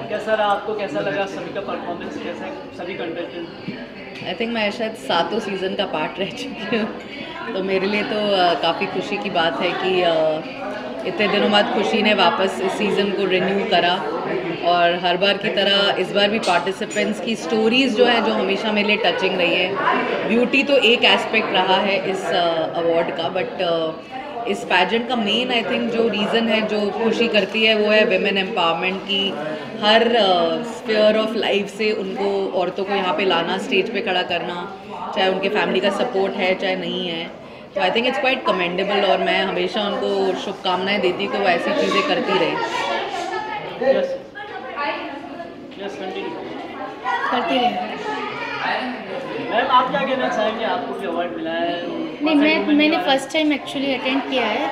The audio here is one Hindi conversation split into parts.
कैसा रहा आपको, कैसा लगा सभी का परफॉर्मेंस, कैसा है सभी कंटेस्टेंट? आई थिंक मैं शायद 7 सीज़न का पार्ट रह चुकी हूँ, तो मेरे लिए तो काफ़ी खुशी की बात है कि इतने दिनों बाद खुशी ने वापस इस सीज़न को रिन्यू करा। और हर बार की तरह इस बार भी पार्टिसिपेंट्स की स्टोरीज़ जो है, जो हमेशा मेरे लिए टचिंग रही है। ब्यूटी तो एक एस्पेक्ट रहा है इस अवार्ड का, बट इस पैजेंट का मेन आई थिंक जो रीज़न है, जो खुशी करती है, वो है विमेन एम्पावरमेंट की। हर स्फीयर ऑफ लाइफ से उनको, औरतों को यहाँ पे लाना, स्टेज पे खड़ा करना, चाहे उनके फैमिली का सपोर्ट है चाहे नहीं है। तो I think it's quite commendable और मैं हमेशा उनको शुभकामनाएं देती कि वो ऐसी चीज़ें करती रहे। करती रहे। मैम आप क्या कहना चाहेंगे, आपको भी अवार्ड मिला है? नहीं, मैंने फ़र्स्ट टाइम एक्चुअली अटेंड किया है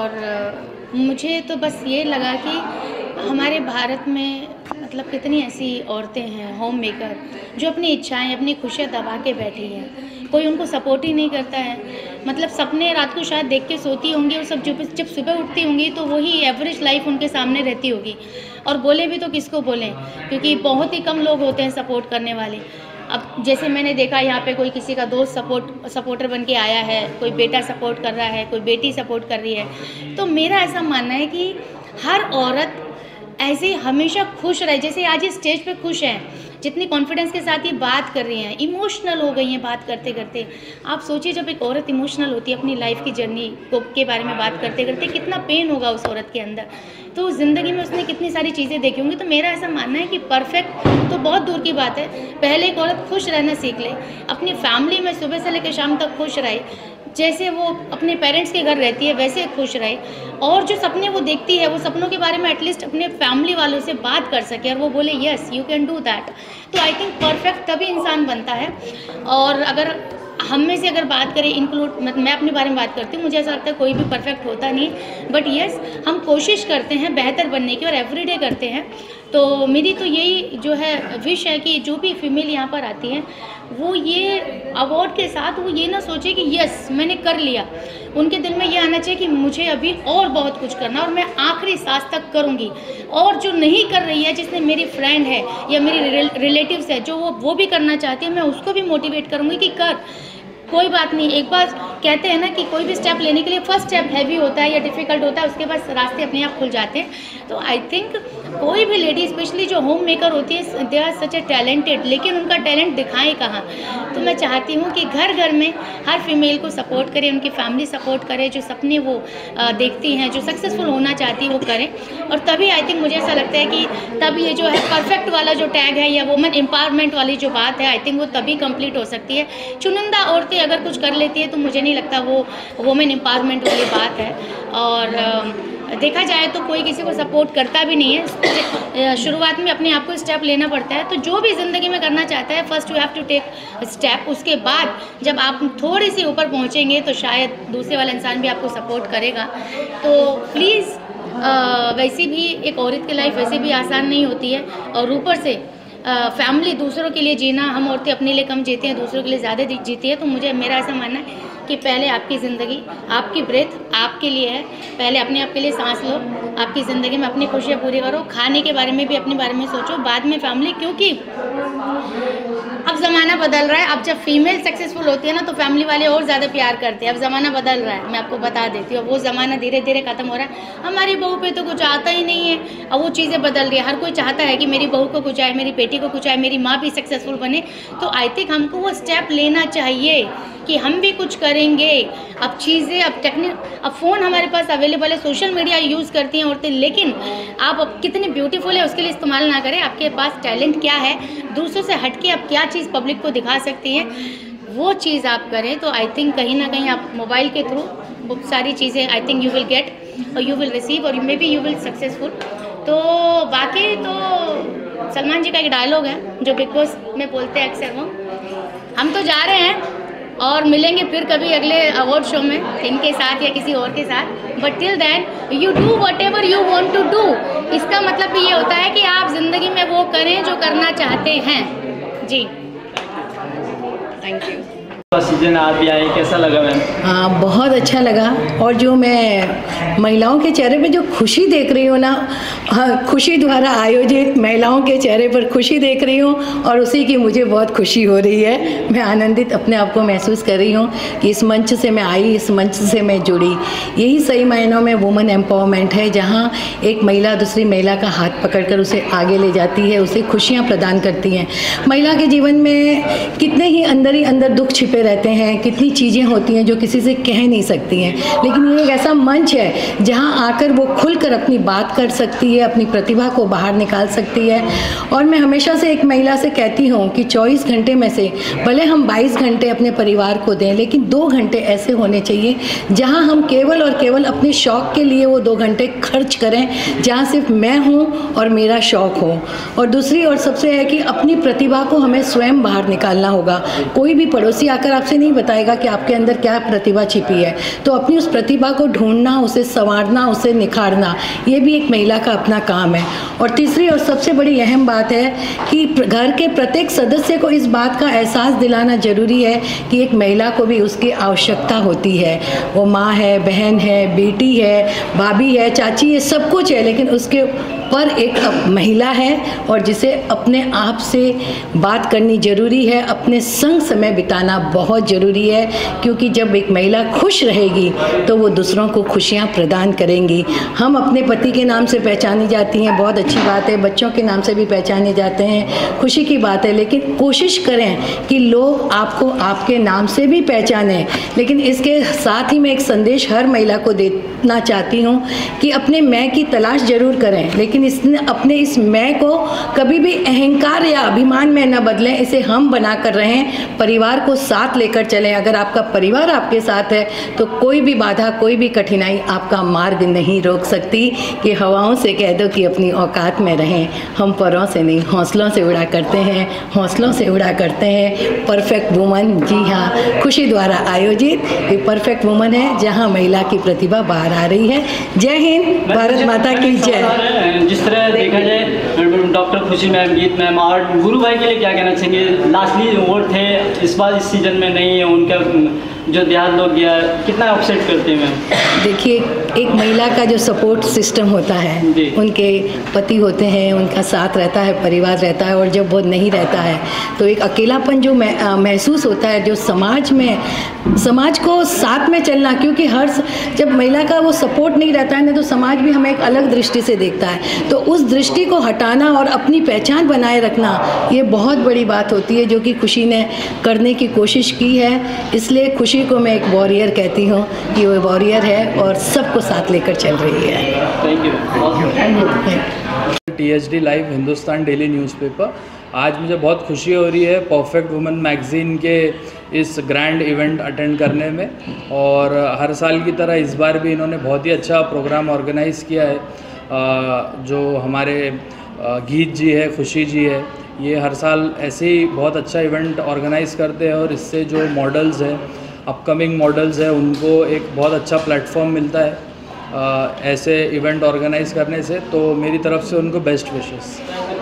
और मुझे तो बस ये लगा कि हमारे भारत में मतलब कितनी ऐसी औरतें हैं होम मेकर जो अपनी इच्छाएं, अपनी खुशियाँ दबा के बैठी हैं। कोई उनको सपोर्ट ही नहीं करता है। मतलब सपने रात को शायद देख के सोती होंगी और सब जब सुबह उठती होंगी तो वही एवरेज लाइफ उनके सामने रहती होगी। और बोले भी तो किसको बोलें, क्योंकि बहुत ही कम लोग होते हैं सपोर्ट करने वाले। अब जैसे मैंने देखा यहाँ पे कोई किसी का दोस्त सपोर्टर बन के आया है, कोई बेटा सपोर्ट कर रहा है, कोई बेटी सपोर्ट कर रही है। तो मेरा ऐसा मानना है कि हर औरत ऐसे ही हमेशा खुश रहे, जैसे आज ये स्टेज पे खुश हैं, जितनी कॉन्फिडेंस के साथ ये बात कर रही हैं, इमोशनल हो गई हैं बात करते करते। आप सोचिए जब एक औरत इमोशनल होती है अपनी लाइफ की जर्नी के बारे में बात करते करते, कितना पेन होगा उस औरत के अंदर। तो ज़िंदगी में उसने कितनी सारी चीज़ें देखी होंगी। तो मेरा ऐसा मानना है कि परफेक्ट तो बहुत दूर की बात है, पहले एक औरत खुश रहना सीख ले, अपनी फैमिली में सुबह से लेकर शाम तक खुश रहे, जैसे वो अपने पेरेंट्स के घर रहती है वैसे खुश रहे, और जो सपने वो देखती है वो सपनों के बारे में एटलीस्ट अपने फैमिली वालों से बात कर सके और वो बोले yes you can do that. तो आई थिंक परफेक्ट तभी इंसान बनता है। और अगर हम में से अगर बात करें, इंक्लूड मैं अपने बारे में बात करती हूँ, मुझे ऐसा लगता है कोई भी परफेक्ट होता नहीं, बट यस हम कोशिश करते हैं बेहतर बनने की और एवरीडे करते हैं। तो मेरी तो यही जो है विश है कि जो भी फीमेल यहाँ पर आती है वो ये अवार्ड के साथ वो ये ना सोचे कि यस मैंने कर लिया। उनके दिल में ये आना चाहिए कि मुझे अभी और बहुत कुछ करना और मैं आखिरी सांस तक करूँगी। और जो नहीं कर रही है, जिसने मेरी फ्रेंड है या मेरी रिलेटिव्स है जो वो भी करना चाहती है, मैं उसको भी मोटिवेट करूँगी कि कर, कोई बात नहीं। एक बार कहते हैं ना कि कोई भी स्टेप लेने के लिए फर्स्ट स्टेप हैवी होता है या डिफ़िकल्ट होता है, उसके बाद रास्ते अपने आप खुल जाते हैं। तो आई थिंक कोई भी लेडी, स्पेशली जो होम मेकर होती है, they are such A talented, लेकिन उनका टैलेंट दिखाएं कहाँ। तो मैं चाहती हूँ कि घर घर में हर फीमेल को सपोर्ट करें, उनकी फैमिली सपोर्ट करे, जो सपने वो देखती हैं, जो सक्सेसफुल होना चाहती है वो करें। और तभी आई थिंक मुझे ऐसा लगता है कि तब ये जो है परफेक्ट वाला जो टैग है या वुमेन एम्पावरमेंट वाली जो बात है, आई थिंक वो तभी कंप्लीट हो सकती है। चुनिंदा औरतें अगर कुछ कर लेती है तो मुझे नहीं लगता वो वुमेन एम्पावरमेंट वाली बात है। और देखा जाए तो कोई किसी को सपोर्ट करता भी नहीं है। शुरुआत में अपने आप को स्टेप लेना पड़ता है। तो जो भी ज़िंदगी में करना चाहता है, first you have to take step. उसके बाद जब आप थोड़ी सी ऊपर पहुंचेंगे तो शायद दूसरे वाला इंसान भी आपको सपोर्ट करेगा। तो प्लीज़ वैसे भी एक औरत की लाइफ वैसे भी आसान नहीं होती है, और ऊपर से फैमिली, दूसरों के लिए जीना, हम औरतें अपने लिए कम जीती हैं, दूसरों के लिए ज़्यादा जीती है। तो मेरा ऐसा मानना है कि पहले आपकी ज़िंदगी, आपकी ब्रेथ आपके लिए है। पहले अपने आप के लिए सांस लो, आपकी ज़िंदगी में अपनी खुशियाँ पूरी करो, खाने के बारे में भी अपने बारे में सोचो, बाद में फैमिली। क्योंकि अब ज़माना बदल रहा है। अब जब फीमेल सक्सेसफुल होती है ना तो फैमिली वाले और ज़्यादा प्यार करते हैं। अब ज़माना बदल रहा है, मैं आपको बता देती हूँ। वो ज़माना धीरे धीरे ख़त्म हो रहा है। हमारी बहू पे तो कुछ आता ही नहीं है। अब वो चीज़ें बदल रही है। हर कोई चाहता है कि मेरी बहू को कुछ आए, मेरी बेटी को कुछ आए, मेरी माँ भी सक्सेसफुल बने। तो आई थिंक हमको वो स्टेप लेना चाहिए कि हम भी कुछ करेंगे। अब चीज़ें, अब फ़ोन हमारे पास अवेलेबल है, सोशल मीडिया यूज़ करती हैं औरतें, लेकिन आप अब कितनी ब्यूटीफुल है उसके लिए इस्तेमाल ना करें। आपके पास टैलेंट क्या है, दूसरों से हट के आप क्या चीज़ पब्लिक को दिखा सकती हैं, वो चीज़ आप करें। तो आई थिंक कहीं ना कहीं आप मोबाइल के थ्रू बहुत सारी चीज़ें I think you will get और यू विल रिसीव और maybe you will successful. तो बाकी तो सलमान जी का एक डायलॉग है जो बिग बॉस में बोलते हैं अक्सर, वो हम तो जा रहे हैं और मिलेंगे फिर कभी अगले अवार्ड शो में इनके साथ या किसी और के साथ, but till then you do whatever you want to do. इसका मतलब भी ये होता है कि आप ज़िंदगी में वो करें जो करना चाहते हैं। जी, थैंक यू। सीजन आप भी आए, कैसा लगा मैम? हाँ, बहुत अच्छा लगा। और जो मैं महिलाओं के चेहरे पे जो खुशी देख रही हूँ ना, हाँ, खुशी द्वारा आयोजित महिलाओं के चेहरे पर खुशी देख रही हूँ और उसी की मुझे बहुत खुशी हो रही है। मैं आनंदित अपने आप को महसूस कर रही हूँ कि इस मंच से मैं आई, इस मंच से मैं जुड़ी। यही सही मायनों में वुमेन एम्पावरमेंट है, जहाँ एक महिला दूसरी महिला का हाथ पकड़कर उसे आगे ले जाती है, उसे खुशियाँ प्रदान करती हैं। महिला के जीवन में कितने ही अंदर दुख छिपे रहते हैं, कितनी चीज़ें होती हैं जो किसी से कह नहीं सकती हैं, लेकिन ये एक ऐसा मंच है जहां आकर वो खुलकर अपनी बात कर सकती है, अपनी प्रतिभा को बाहर निकाल सकती है। और मैं हमेशा से एक महिला से कहती हूं कि 24 घंटे में से भले हम 22 घंटे अपने परिवार को दें, लेकिन 2 घंटे ऐसे होने चाहिए जहां हम केवल और केवल अपने शौक़ के लिए वो 2 घंटे खर्च करें, जहाँ सिर्फ मैं हूँ और मेरा शौक़ हो। और दूसरी और सबसे है कि अपनी प्रतिभा को हमें स्वयं बाहर निकालना होगा। कोई भी पड़ोसी आकर आपसे नहीं बताएगा कि आपके अंदर क्या प्रतिभा छिपी है, तो अपनी उस प्रतिभा को ढूंढना, उसे संवारना, उसे निखारना, ये भी एक महिला का अपना काम है। और तीसरी और सबसे बड़ी अहम बात है कि घर के प्रत्येक सदस्य को इस बात का एहसास दिलाना जरूरी है कि एक महिला को भी उसकी आवश्यकता होती है। वो माँ है, बहन है, बेटी है, भाभी है, चाची है, सब कुछ है, लेकिन उसके पर एक महिला है और जिसे अपने आप से बात करनी ज़रूरी है, अपने संग समय बिताना बहुत ज़रूरी है, क्योंकि जब एक महिला खुश रहेगी तो वो दूसरों को खुशियाँ प्रदान करेंगी। हम अपने पति के नाम से पहचानी जाती हैं, बहुत अच्छी बात है, बच्चों के नाम से भी पहचाने जाते हैं, खुशी की बात है, लेकिन कोशिश करें कि लोग आपको आपके नाम से भी पहचानें। लेकिन इसके साथ ही मैं एक संदेश हर महिला को देना चाहती हूँ कि अपने मैं की तलाश ज़रूर करें, लेकिन अपने इस मैं को कभी भी अहंकार या अभिमान में न बदलें, इसे हम बना कर रहें, परिवार को साथ लेकर चलें। अगर आपका परिवार आपके साथ है तो कोई भी बाधा, कोई भी कठिनाई आपका मार्ग नहीं रोक सकती। कि हवाओं से कह दो कि अपनी औकात में रहें, हम परों से नहीं हौसलों से उड़ा करते हैं, हौसलों से उड़ा करते हैं। परफेक्ट वुमन, जी हाँ, खुशी द्वारा आयोजित ये परफेक्ट वुमन है जहाँ महिला की प्रतिभा बाहर आ रही है। जय हिंद, भारत माता की जय। जिस तरह देखा जाए डॉक्टर खुशी मैम, गीत मैम और गुरु भाई के लिए क्या कहना चाहेंगे? लास्टली वोट थे, इस बार इस सीजन में नहीं है, उनका जो देहात लोग गया, कितना अपसेट करते हैं मैम? देखिए, एक महिला का जो सपोर्ट सिस्टम होता है, उनके पति होते हैं, उनका साथ रहता है, परिवार रहता है, और जब वो नहीं रहता है तो एक अकेलापन जो महसूस होता है, जो समाज को साथ में चलना, क्योंकि जब महिला का वो सपोर्ट नहीं रहता है ना, तो समाज भी हमें एक अलग दृष्टि से देखता है। तो उस दृष्टि को हटाना और अपनी पहचान बनाए रखना, ये बहुत बड़ी बात होती है, जो कि खुशी ने करने की कोशिश की है। इसलिए खुशी को मैं एक वॉरियर कहती हूँ कि वो वॉरियर है और सबको साथ लेकर चल रही है। Thank you. THD live Hindustan daily newspaper. आज मुझे बहुत खुशी हो रही है परफेक्ट वुमन मैगज़ीन के इस ग्रैंड इवेंट अटेंड करने में, और हर साल की तरह इस बार भी इन्होंने बहुत ही अच्छा प्रोग्राम ऑर्गेनाइज़ किया है। जो हमारे गीत जी है, खुशी जी है, ये हर साल ऐसे ही बहुत अच्छा इवेंट ऑर्गेनाइज़ करते हैं, और इससे जो मॉडल्स हैं, अपकमिंग मॉडल्स हैं, उनको एक बहुत अच्छा प्लेटफॉर्म मिलता है ऐसे इवेंट ऑर्गेनाइज़ करने से। तो मेरी तरफ से उनको बेस्ट विशेस।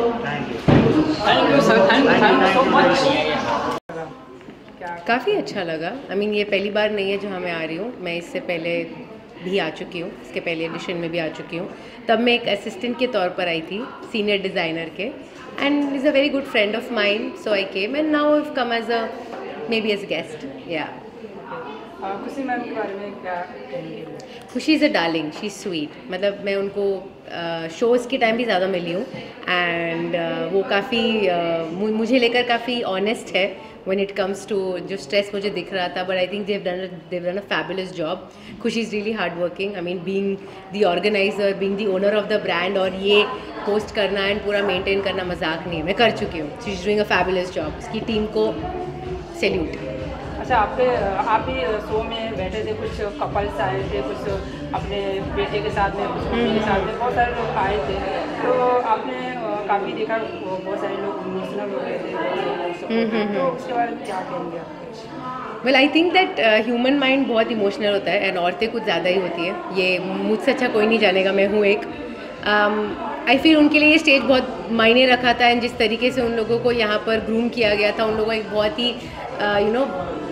काफ़ी अच्छा लगा। ये पहली बार नहीं है जहाँ मैं आ रही हूँ, मैं इससे पहले भी आ चुकी हूँ, इसके पहले एडिशन में भी आ चुकी हूँ। तब मैं एक असिस्टेंट के तौर पर आई थी, सीनियर डिज़ाइनर के, and is a very good friend of mine, so I came and now I have come as a maybe as a guest, yeah. Khushi ma'am के बारे में क्या कहेंगे? Khushi is a darling, she is sweet. मतलब मैं उनको शोज़ के टाइम भी ज़्यादा मिली हूँ, एंड वो काफ़ी मुझे लेकर काफ़ी ऑनेस्ट है when it comes to जो स्ट्रेस मुझे दिख रहा था, but I think they've done a fabulous job. खुशी is really hard working. being the organizer, being the owner of the brand, और ये होस्ट करना एंड पूरा मेंटेन करना मजाक नहीं है, मैं कर चुकी हूँ। She is doing a fabulous job, उसकी टीम को सैल्यूट। अच्छा, आप भी शो में बैठे थे, कुछ कपल्स आए थे, कुछ अपने बेटे के साथ में, कुछ मम्मी के साथ में, बहुत सारे लोग आए थे, तो आपने काफ़ी देखा बहुत सारे लोग इमोशनल हो गए थे, तो उसके बारे में क्या कहेंगे? Well, I think that human mind बहुत इमोशनल होता है, एंड औरतें कुछ ज़्यादा ही होती है, ये मुझसे अच्छा कोई नहीं जानेगा, मैं हूँ एक। आई फील उनके लिए ये स्टेज बहुत मायने रखा था, एंड जिस तरीके से उन लोगों को यहाँ पर ग्रूम किया गया था, उन लोगों को एक बहुत ही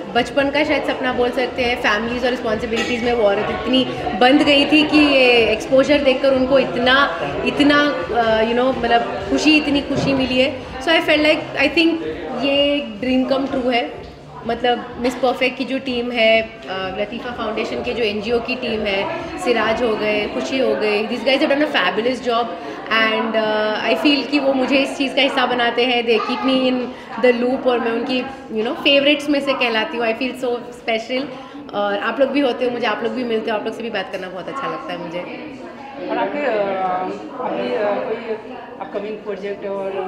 बचपन का शायद सपना बोल सकते हैं। फैमिलीज़ और रिस्पॉन्सिबिलिटीज़ में वो औरत इतनी बंध गई थी कि ये एक्सपोजर देखकर उनको इतना मतलब इतनी खुशी मिली है। So I feel like I think ये ड्रीम कम ट्रू है। मतलब मिस परफेक्ट की जो टीम है, लतीफ़ा फाउंडेशन के जो NGO की टीम है, सिराज हो गए, खुशी हो गई, this guys have done a fabulous job and I feel कि वो मुझे इस चीज़ का हिस्सा बनाते हैं। They keep me in the loop और मैं उनकी फेवरेट्स में से कहलाती हूँ। I feel so special. और आप लोग भी होते हो, मुझे आप लोग भी मिलते हो, आप लोग से भी बात करना बहुत अच्छा लगता है मुझे। और आपके अभी कोई अपकमिंग प्रोजेक्ट और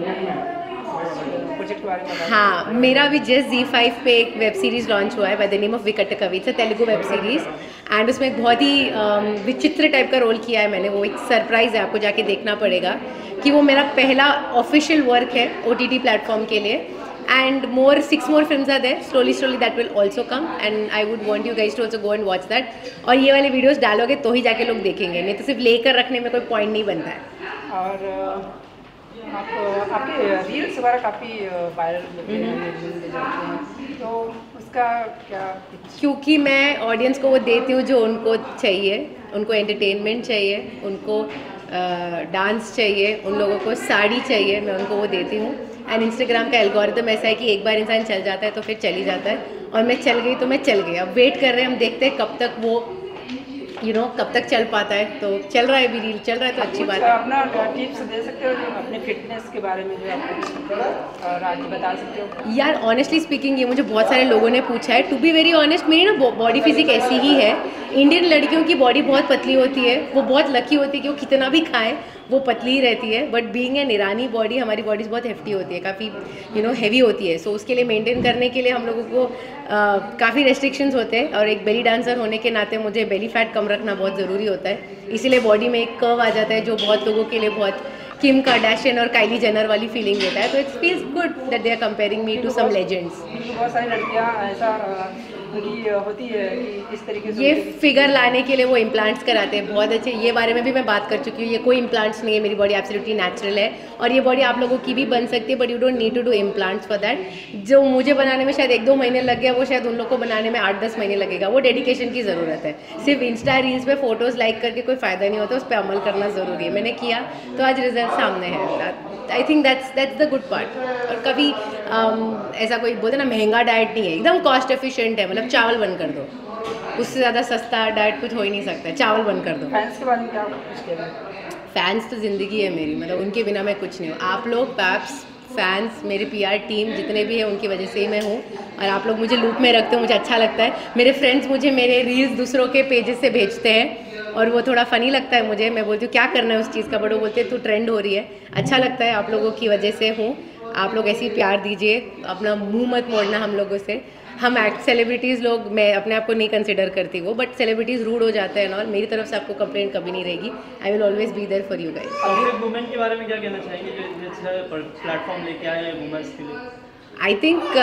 प्रोजेक्ट के बारे में बताइए। हाँ, मेरा अभी जस्ट ZEE5 पे एक वेब सीरीज़ लॉन्च हुआ है by the name of Vikata Kavi. It's a Telugu web series and उसमें एक बहुत ही विचित्र टाइप का रोल किया है मैंने। वो एक सरप्राइज़ है, आपको जाके देखना पड़ेगा कि वो मेरा पहला ऑफिशियल वर्क है OTT प्लेटफॉर्म के लिए। And 6 more films are there, slowly that will also come and I would want you guys to also go and watch that। और ये वाले वीडियोस डालोगे तो ही जाके लोग देखेंगे, नहीं तो सिर्फ लेकर रखने में कोई पॉइंट नहीं बनता है। और आपके रील्स वगैरह काफ़ी वायरल होते हैं, तो उसका क्या? क्योंकि मैं ऑडियंस को वो देती हूँ जो उनको चाहिए। उनको एंटरटेनमेंट चाहिए, उनको डांस चाहिए, उन लोगों को साड़ी चाहिए, मैं उनको वो देती हूँ। एंड इंस्टाग्राम का एल्गोरिथम ऐसा है कि एक बार इंसान चल जाता है तो फिर चल ही जाता है, और मैं चल गई तो मैं चल गई। अब वेट कर रहे हैं, हम देखते हैं कब तक वो कब तक चल पाता है। तो चल रहा है, भी रील चल रहा है तो अच्छी बात है। अपना टिप्स दे सकते हो जो अपने फिटनेस के बारे में, जो आप और आज बता सकते हो? यार ऑनेस्टली स्पीकिंग, ये मुझे बहुत सारे लोगों ने पूछा है। टू बी वेरी ऑनेस्ट, मेरी ना बॉडी फिजिक ऐसी ही है। इंडियन लड़कियों की बॉडी बहुत पतली होती है, वो बहुत लकी होती है कि वो कितना भी खाएं वो पतली ही रहती है। But being an Irani body, हमारी बॉडीज़ बहुत हेफ्टी होती है, काफ़ी हैवी होती है। सो उसके लिए मेंटेन करने के लिए हम लोगों को काफ़ी रेस्ट्रिक्शंस होते हैं, और एक बेली डांसर होने के नाते मुझे बेली फैट कम रखना बहुत ज़रूरी होता है। इसीलिए बॉडी में एक कर्व आ जाता है जो बहुत लोगों के लिए बहुत किम कार्दाशियन और काइली जेनर वाली फीलिंग देता है। तो it feels good that they are comparing me to some legends. बहुत सारी लड़कियाँ ऐसा उनकी होती है कि इस तरीके से ये फिगर लाने के लिए वो इम्प्लांट्स कराते हैं, बहुत अच्छे। ये बारे में भी मैं बात कर चुकी हूँ। ये कोई इम्प्लांट्स नहीं है, मेरी बॉडी एब्सोल्युटली नेचुरल है, और ये बॉडी आप लोगों की भी बन सकती है, but you don't need to do implants for that. जो मुझे बनाने में शायद 1-2 महीने लग गया, वो शायद उन लोग को बनाने में 8-10 महीने लगेगा। वो डेडिकेशन की ज़रूरत है। सिर्फ इंस्टा रील्स पे फोटोज़ लाइक करके कोई फ़ायदा नहीं होता, उस पर अमल करना ज़रूरी है। मैंने किया तो आज रिजल्ट सामने है। I think that's the good part. और कभी ऐसा कोई बोलते ना, महंगा डाइट नहीं है, एकदम कॉस्ट एफिशिएंट है। मतलब चावल बंद कर दो, उससे ज़्यादा सस्ता डाइट कुछ हो ही नहीं सकता है। चावल बंद कर दो। फैंस के बारे में क्या कुछ कह रहे हैं? फैंस तो ज़िंदगी है मेरी, मतलब उनके बिना मैं कुछ नहीं हूँ। आप लोग पैप्स फैंस, मेरे PR टीम जितने भी हैं, उनकी वजह से ही मैं हूँ। और आप लोग मुझे लूप में रखते हो, मुझे अच्छा लगता है। मेरे फ्रेंड्स मुझे मेरे रील्स दूसरों के पेजेस से भेजते हैं, और वो थोड़ा फ़नी लगता है मुझे। मैं बोलती हूँ क्या करना है उस चीज़ का, बट वो बोलते हैं तू ट्रेंड हो रही है। अच्छा लगता है, आप लोगों की वजह से हूँ। आप लोग ऐसे ही प्यार दीजिए, अपना मुंह मत मोड़ना हम लोगों से। हम सेलिब्रिटीज़ लोग, मैं अपने आप को नहीं कंसिडर करती वो, बट सेलिब्रिटीज़ रूड हो जाते हैं और मेरी तरफ से आपको कंप्लेंट कभी नहीं रहेगी। I will always be there for you guys. और वुमेन के बारे में क्या कहना चाहेंगे जो प्लेटफॉर्म लेके आए हैं वुमेन्स के लिए? आई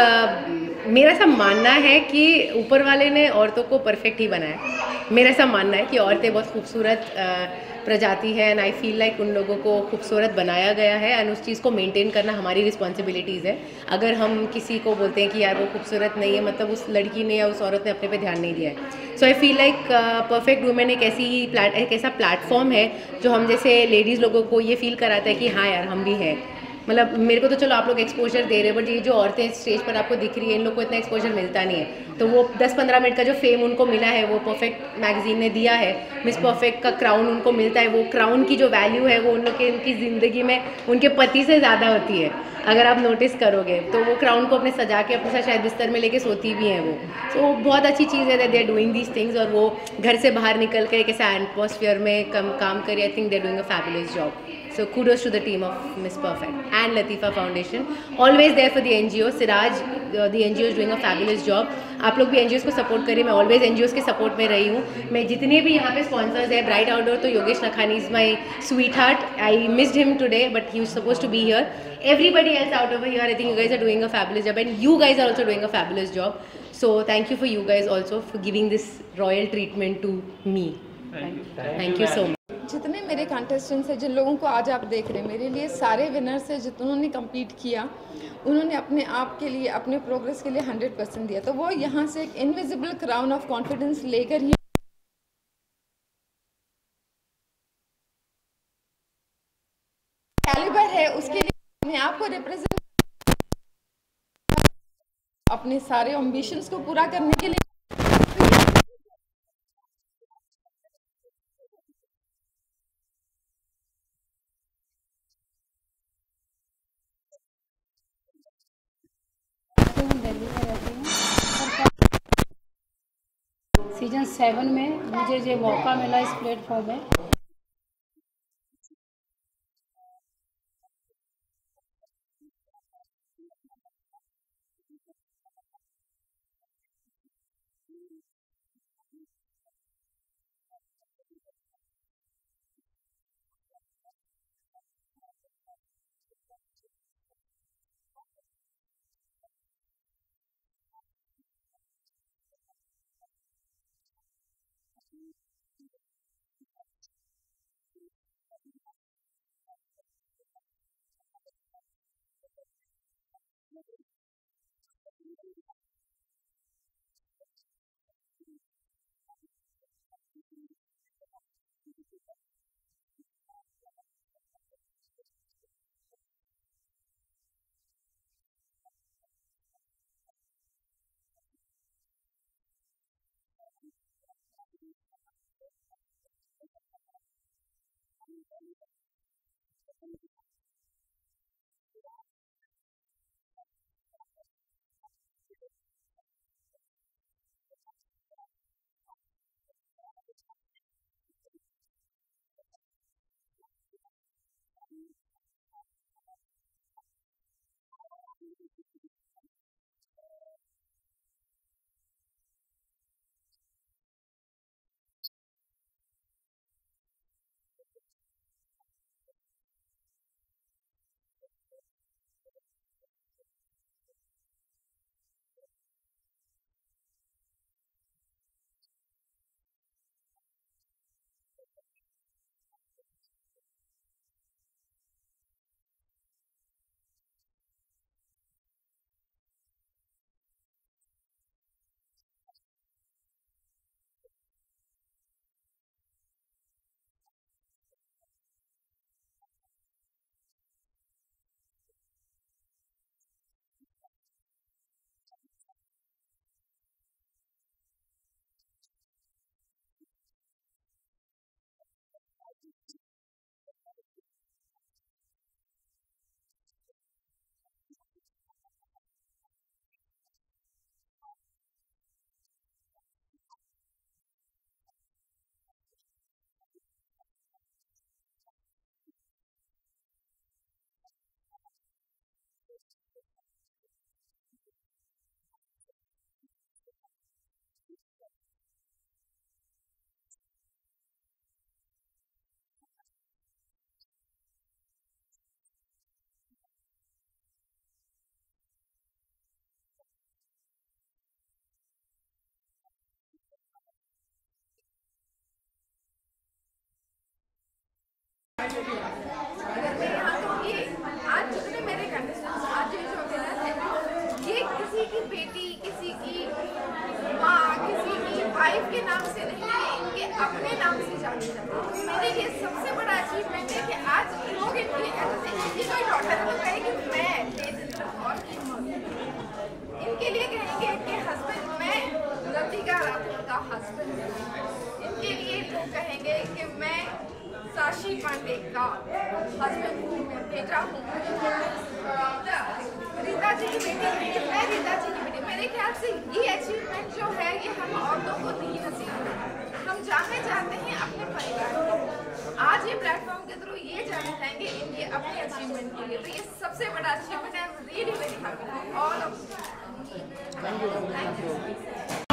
थिंक मेरा ऐसा मानना है कि ऊपर वाले ने औरतों को परफेक्ट ही बनाया। मेरा ऐसा मानना है कि औरतें बहुत खूबसूरत प्रजाति है, एंड आई फील लाइक उन लोगों को खूबसूरत बनाया गया है, एंड उस चीज़ को मेंटेन करना हमारी रिस्पॉन्सिबिलिटीज़ है। अगर हम किसी को बोलते हैं कि यार वो खूबसूरत नहीं है, मतलब उस लड़की ने या उस औरत ने अपने पे ध्यान नहीं दिया है। So I feel like perfect women एक ऐसा प्लेटफॉर्म है जो हम जैसे लेडीज़ लोगों को ये फील कराता है कि हाँ यार हम भी हैं। मतलब मेरे को तो चलो आप लोग एक्सपोजर दे रहे हैं, बट ये जो औरतें स्टेज पर आपको दिख रही है, इन लोग को इतना एक्सपोजर मिलता नहीं है। तो वो 10-15 मिनट का जो फेम उनको मिला है, वो परफेक्ट मैगजीन ने दिया है। मिस परफेक्ट का क्राउन उनको मिलता है, वो क्राउन की जो वैल्यू है वो उन लोग के उनकी ज़िंदगी में उनके पति से ज़्यादा होती है। अगर आप नोटिस करोगे तो वो क्राउन को अपने सजा के अपने साथ शायद बिस्तर में लेके सोती भी हैं वो। तो बहुत अच्छी चीज़ है that they are doing these things, और वो घर से बाहर निकल कर एक ऐसा एटमॉस्फेयर में काम करिए। I think they are doing a fabulous job. So kudos to the team of Miss Perfect and Latifa Foundation. Always there for the NGO. Siraj, the NGO is doing a fabulous job. आप लोग भी NGOs को सपोर्ट करिए। मैं ऑलवेज NGOs के सपोर्ट में रही हूँ। मैं जितने भी यहाँ पे स्पॉन्सर्स है, ब्राइट आउटडोर तो Yogesh Nakhani is my sweetheart. I missed him today but he was suppose to be here. Everybody else out over here, I think you guys are doing a fabulous job, and you guys are also doing a fabulous job. So thank you for you guys also for giving this royal treatment to me. Thank you. Thank you so much. जितने मेरे कंटेस्टेंट्स हैं, जिन लोगों को आज आप देख रहे हैं, मेरे लिए सारे विनर्स हैं जिन्होंने कम्पीट किया। उन्होंने अपने आप के लिए, अपने प्रोग्रेस के लिए 100% दिया। तो वो यहाँ से एक इनविजिबल क्राउन ऑफ कॉन्फिडेंस लेकर ही कैलिबर है, उसके लिए अपने आप को रिप्रेजेंट, अपने सारे एम्बिशंस को पूरा करने के लिए दिल्ली में रहती हूँ। सीजन 7 में मुझे जो मौका मिला इस प्लेटफॉर्म में, आज जितने मेरे कंटेस्टेंट्स, आज ये जो विनर है, ये किसी की बेटी, किसी की माँ, किसी की वाइफ के नाम से नहीं है, इनके अपने नाम से जाने जाते हैं। तो मेरे लिए सबसे बड़ा अचीवमेंट है कि आज लोग इनकी कोई डॉटर को कहेगी मैं तेजिंद्र कौर की मम्मी, इनके लिए कहेंगे कि हस्बैंड मैं लतिका राठौर का हस्बैंड, इनके लिए लोग कहेंगे कि मैं साक्षी पांडे का हस्बैंड हूँ, मैं बेटा हूँ, रीता जी की बेटी, मैं रीता जी की बेटी। मेरे ख्याल से ये अचीवमेंट जो है ये हम औरतों को नहीं नसीब है। हम जाने चाहते हैं अपने परिवार को। आज ये प्लेटफॉर्म के थ्रू ये जाने चाहेंगे इनके अपने अचीवमेंट के लिए। तो ये सबसे बड़ा अचीवमेंट है। I am really very happy all of. Thank you.